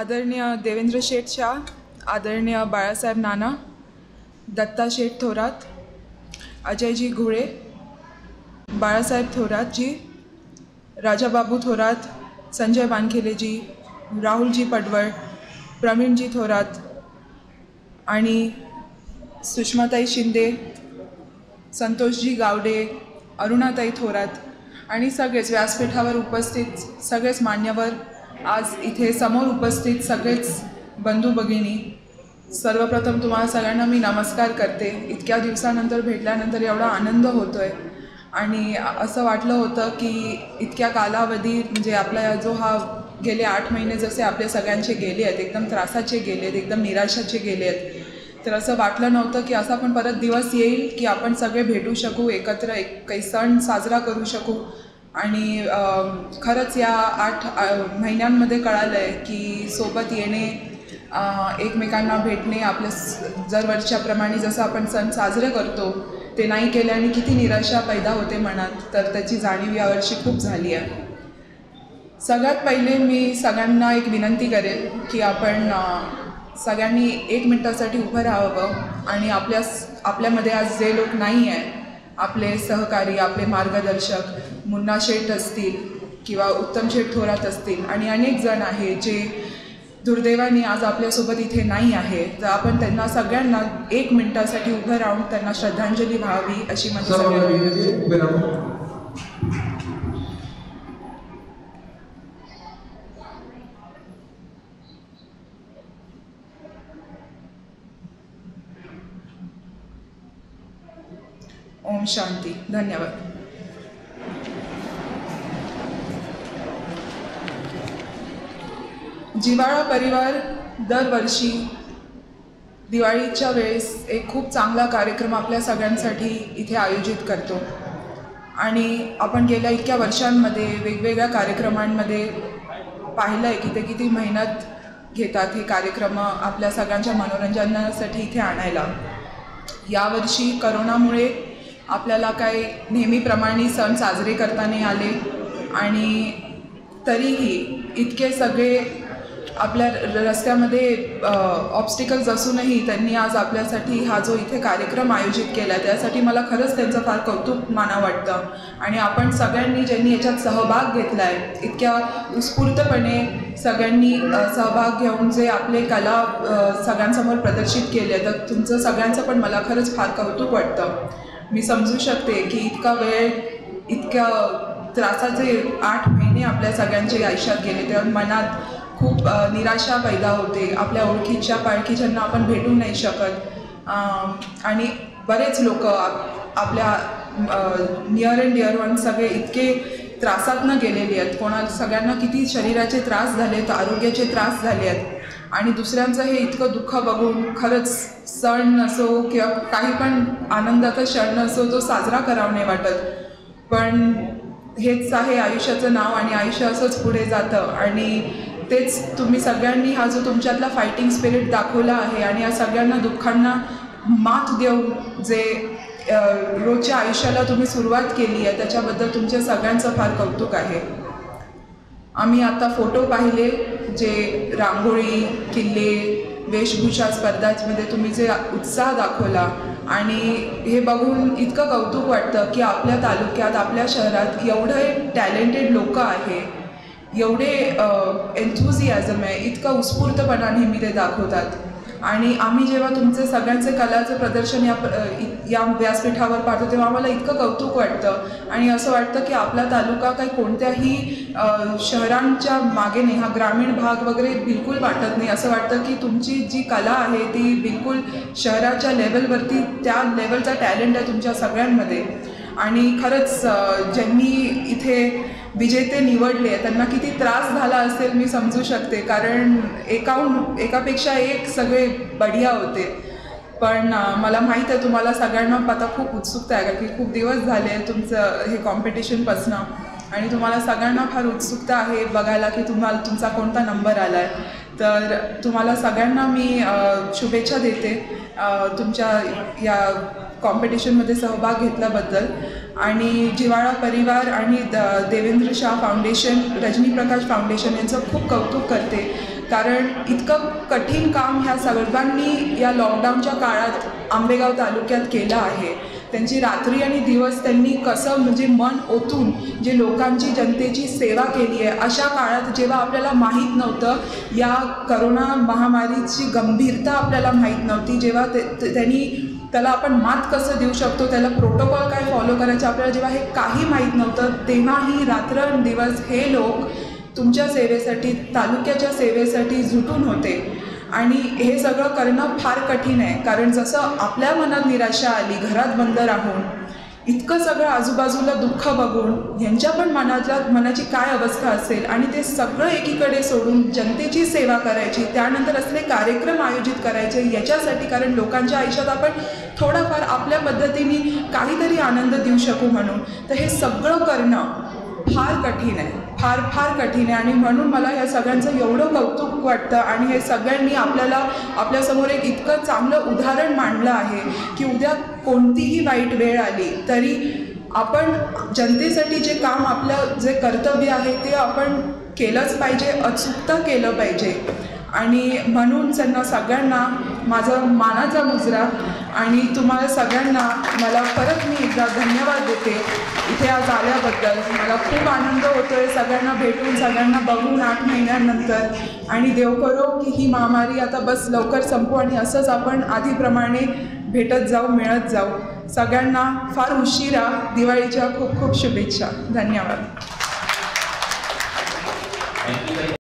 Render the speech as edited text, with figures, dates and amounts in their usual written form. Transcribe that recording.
आदरणीय देवेंद्र शेठ शाह, आदरणीय बाळासाहेब नाना, दत्ता शेठ थोरात, अजयजी घोळे, बाळासाहेब थोरातजी, राजाबाबू थोरात, संजय वानखेलेजी, राहुलजी पडवळ, प्रवीणजी थोरात आणि सुषमाताई शिंदे, संतोषजी गावडे, अरुणाताई थोरात आणि सगळेच व्यासपीठावर उपस्थित सगळेच मान्यवर, आज इथे समोर उपस्थित सगळेच बंधू भगिनी, सर्वप्रथम तुम्हाला सगळ्यांना मी नमस्कार करते. इतक्या दिवसानंतर भेटल्यानंतर एवढा आनंद होतो आहे आणि असं वाटलं होतं की इतक्या कालावधी म्हणजे आपला जो हा गेले 8 महिने जसे आपले सगळ्यांचे गेले आहेत, एकदम त्रासाचे गेले आहेत, एकदम निराशाचे गेले आहेत, तर असं वाटलं नव्हतं की असा पण परत दिवस येईल की आपण सगळे भेटू शकू, एकत्र काही सण साजरा करू शकू. आणि खरंच या 8 महिन्यांमध्ये कळालं आहे की सोबत येणे, एकमेकांना भेटणे, आपल्या दरवर्षाप्रमाणे जसं आपण सण साजरे करतो ते नाही केले आणि किती निराशा पैदा होते मनात, तर त्याची जाणीव यावर्षी खूप झाली आहे. सगळ्यात पहिले मी सगळ्यांना एक विनंती करेन की आपण सगळ्यांनी 1 मिनिटासाठी उभं राहावं आणि आपल्यामध्ये आज जे लोक नाही आहे, आपले सहकारी, आपले मार्गदर्शक मुन्ना शेठ असतील किंवा उत्तम शेठ थोरात असतील आणि अनेक जण आहे जे दुर्दैवाने आज आपल्यासोबत इथे नाही आहे, तर आपण त्यांना सगळ्यांना 1 मिनिटासाठी उभं राहून त्यांना श्रद्धांजली व्हावी अशी माझी सगळ्यांना. ओम शांती. धन्यवाद. जिव्हाळा परिवार दरवर्षी दिवाळीच्या वेळेस एक खूप चांगला कार्यक्रम आपल्या सगळ्यांसाठी इथे आयोजित करतो आणि आपण गेल्या इतक्या वर्षांमध्ये वेगवेगळ्या कार्यक्रमांमध्ये पाहिलं आहे की ते किती मेहनत घेतात हे कार्यक्रम आपल्या सगळ्यांच्या मनोरंजनासाठी इथे आणायला. यावर्षी करोनामुळे आपल्याला काही नेहमीप्रमाणे सण साजरे करता नाही आले आणि तरीही इतके सगळे आपल्या रस्त्यामध्ये ऑब्स्टिकल्स असूनही त्यांनी आज आपल्यासाठी हा जो इथे कार्यक्रम आयोजित केला त्यासाठी मला खरंच त्यांचं फार कौतुक मानावं वाटतं. आणि आपण सगळ्यांनी ज्यांनी याच्यात सहभाग घेतला आहे, इतक्या उत्स्फूर्तपणे सगळ्यांनी सहभाग घेऊन जे आपले कला सगळ्यांसमोर प्रदर्शित केले, तर तुमचं सगळ्यांचं पण मला खरंच फार कौतुक वाटतं. मी समजू शकते की इतका वेळ, इतक्या त्रासाचे 8 महिने आपल्या सगळ्यांच्या आयुष्यात गेले, तेव्हा मनात खूप निराशा पैदा होते. आपल्या ओळखीच्या पाळखीच्यांना आपण भेटू नाही शकत आणि बरेच लोक आपल्या नियर अँड डिअर वन सगळे इतके त्रासातनं गेलेले आहेत. सगळ्यांना किती शरीराचे त्रास झाले आहेत, आरोग्याचे त्रास झाले आहेत आणि दुसऱ्यांचं हे इतकं दुःख बघून खरंच सण असो किंवा काही पण आनंदाचा क्षण असो तो साजरा करावा नाही वाटत. पण हेच आहे आयुष्याचं नाव आणि आयुष्य असंच पुढे जातं आणि तेच तुम्ही सगळ्यांनी हा जो तुमच्यातला फायटिंग स्पिरिट दाखवला आहे आणि या सगळ्यांना दुःखांना मात देऊन जे रोजच्या आयुष्याला तुम्ही सुरुवात केली आहे त्याच्याबद्दल तुमच्या सगळ्यांचं फार कौतुक आहे. आम्ही आता फोटो पाहिले जे रांगोळी, किल्ले, वेशभूषा स्पर्धांमध्ये तुम्ही जे उत्साह दाखवला आणि हे बघून इतकं कौतुक वाटतं की आपल्या तालुक्यात, आपल्या शहरात एवढे टॅलेंटेड लोक आहे, एवढे एन्थुझियाझम आहे, इतका उत्स्फूर्तपणा नेहमी ते दाखवतात. आणि आम्ही जेव्हा तुमचे सगळ्यांचे कलाचं प्रदर्शन या व्यासपीठावर पाहतो तेव्हा आम्हाला इतकं कौतुक वाटतं आणि असं वाटतं की आपला तालुका काही कोणत्याही शहरांच्या मागे नाही, हा ग्रामीण भाग वगैरे बिलकुल वाटत नाही. असं वाटतं की तुमची जी कला आहे ती बिलकुल शहराच्या लेवलवरती, त्या लेवलचा टॅलेंट आहे तुमच्या सगळ्यांमध्ये. आणि खरंच ज्यांनी इथे विजेते निवडले त्यांना किती त्रास झाला असेल मी समजू शकते, कारण एकापेक्षा एक सगळे बढिया होते. पण मला माहीत आहे तुम्हाला सगळ्यांना आता खूप उत्सुकता आहे की खूप दिवस झाले तुमचं हे कॉम्पिटिशनपासनं आणि तुम्हाला सगळ्यांना फार उत्सुकता आहे बघायला की तुमचा कोणता नंबर आला आहे. तर तुम्हाला सगळ्यांना मी शुभेच्छा देते तुमच्या या कॉम्पिटिशनमध्ये सहभाग घेतल्याबद्दल. आणि जिव्हाळा परिवार आणि देवेंद्र शाह फाउंडेशन, रजनी प्रकाश फाउंडेशन यांचं खूप कौतुक करते, कारण इतकं कठीण काम ह्या सर्वांनी या लॉकडाऊनच्या काळात आंबेगाव तालुक्यात केलं आहे. त्यांची रात्री आणि दिवस त्यांनी कसं म्हणजे मन ओतून जे लोकांची जनतेची सेवा केली आहे. अशा काळात जेव्हा आपल्याला माहीत नव्हतं, या करोना महामारीची गंभीरता आपल्याला माहीत नव्हती, जेव्हा त्याला आपण मात कसं देऊ शकतो, त्याला प्रोटोकॉल काय फॉलो करायचं आपल्याला जेव्हा हे काही माहीत नव्हतं, तेव्हाही रात्रंदिवस हे लोक तुमच्या सेवेसाठी, तालुक्याच्या सेवेसाठी झुटून होते. आणि हे सगळं करणं फार कठीण आहे. कारण जसं आपल्या मनात निराशा आली, घरात बंद राहून इतकं सगळं आजूबाजूला दुःख बघून ह्यांच्या पण मनाची काय अवस्था असेल, आणि ते सगळं एकीकडे सोडून जनतेची सेवा करायची, त्यानंतर असले कार्यक्रम आयोजित करायचे याच्यासाठी, कारण लोकांच्या आयुष्यात आपण थोडाफार आपल्या पद्धतीने काहीतरी आनंद देऊ शकू म्हणून. तर हे सगळं करणं फार कठीण आहे, फार फार कठीण आहे. आणि म्हणून मला या सगळ्यांचं एवढं कौतुक वाटतं. आणि हे सगळ्यांनी आपल्यासमोर एक इतकं चांगलं उदाहरण मांडलं आहे की उद्या कोणतीही वाईट वेळ आली तरी आपण जनतेसाठी जे काम, आपलं जे कर्तव्य आहे ते आपण केलंच पाहिजे, अचूकता केलं पाहिजे. आणि म्हणून त्यांना सगळ्यांना माझा मानाचा मुजरा. आणि तुम्हाला सगळ्यांना मला परत मी एकदा धन्यवाद देते इथे आज आल्याबद्दल. मला खूप आनंद होतो आहे सगळ्यांना भेटून, सगळ्यांना बघून 8 महिन्यानंतर. आणि देव करो की ही महामारी आता बस लवकर संपू आणि असंच आपण आधीप्रमाणे भेटत जाऊ, मिळत जाऊ. सगळ्यांना फार उशिरा दिवाळीच्या खूप खूप शुभेच्छा. धन्यवाद.